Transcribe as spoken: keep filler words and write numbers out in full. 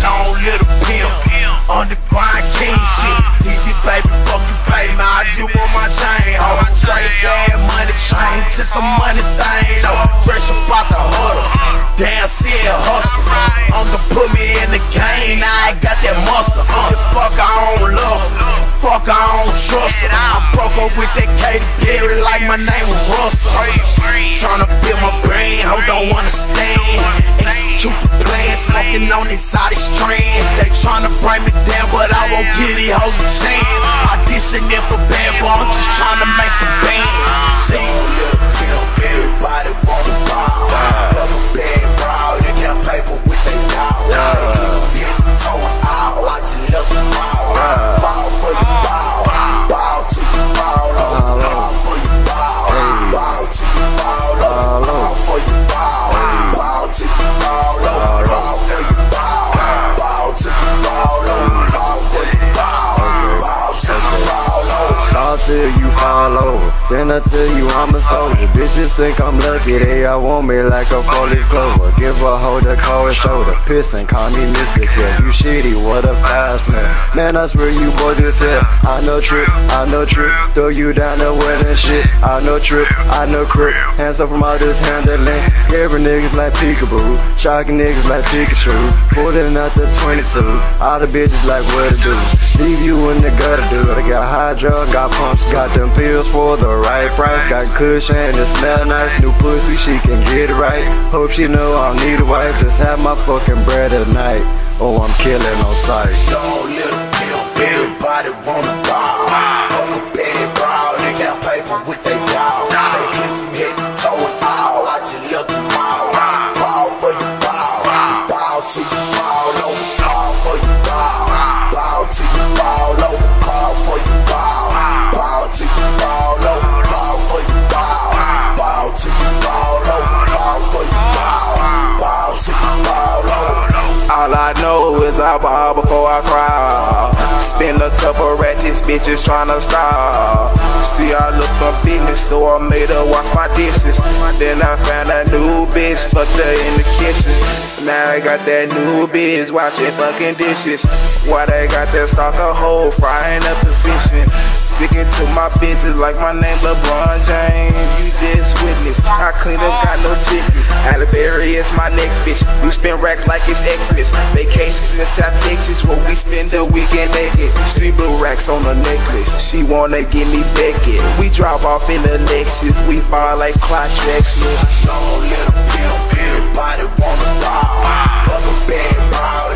long little pimp. Underground king shit. Easy baby, fuck you pay me. I just want my chain, ho. Straight gas money train to some money thing, though. Fresh about the huddle. Damn, see it hustle. I'm gonna put me in the game. Now I got that muscle. Uh, fuck, I don't love her. Fuck, I don't trust her. I broke up with that Katy Perry like my name was Russell. Tryna build my brain, ho, don't understand. Execute the plan, smoking on exotic strand. They tryna bring me down, but I won't give these hoes a chance. Auditioning for bad boy, I'm just tryna make the band. See, little pimp, everybody wanna ball. Double bag brawl, they got paper with they dog. They keep hitting toe out, I just love them all. Ball for you ball, ball to you ball, ball for you ball, ball to you ball, ball for you ball, ball to you ball, ball for you ball, ball to you ball, ball for you ball, ball to you ball. Ball till you fall over, then I tell you I'm a soldier. Bitches think I'm lucky, they all want me like a four-leaf clover. Give a hoe the cold shoulder, piss and call me Mister Kiss. You shitty, what a fast man. Man, I swear you boys just hell. I know trip, I know trip, throw you down the well and shit. I know trip, I know crip, hands up from all this handling. Scaring niggas like peekaboo, shocking niggas like Pikachu. Pulling out the twenty-two, all the bitches like what to do. Leave you in the gutter, dude. I got hydro, got pumps, got them pills for the right price. Got cushion and it smell nice. New pussy, she can get it right. Hope she know I don't need a wife. Just have my fucking bread at night. Oh, I'm killing on sight. Long little pimp, everybody wanna ball. Double bag brawl, they got paper with they dog. They keep from hitting toe and all. I just love them all. Ball for you ball, ball to you ball over. Ball for you ball, ball to you ball over. Ball for you ball, ball to you ball over. Ball for you ball, ball to you ball over. Ball for you ball, ball to you ball over. All I know is I ball before I cry. Spend a couple ratchets, bitches tryna stop. See, I look for business, so I made her wash my dishes. Then I found a new bitch, fucked her in the kitchen. Now I got that new bitch washing fucking dishes. Why they got that stalker hoe frying up the fishing? Sticking to my business like my name LeBron James. You just witness, I clean up, got no tickets. Aliberi is my next bitch. We spend racks like it's Xmas. Vacations in South Texas where we spend the weekend naked. She blue racks on her necklace. She wanna give me Beckett. We drive off in the Lexus. We ball like Clark Drexler. Long little pimp, everybody wanna ball. Double bag brawl.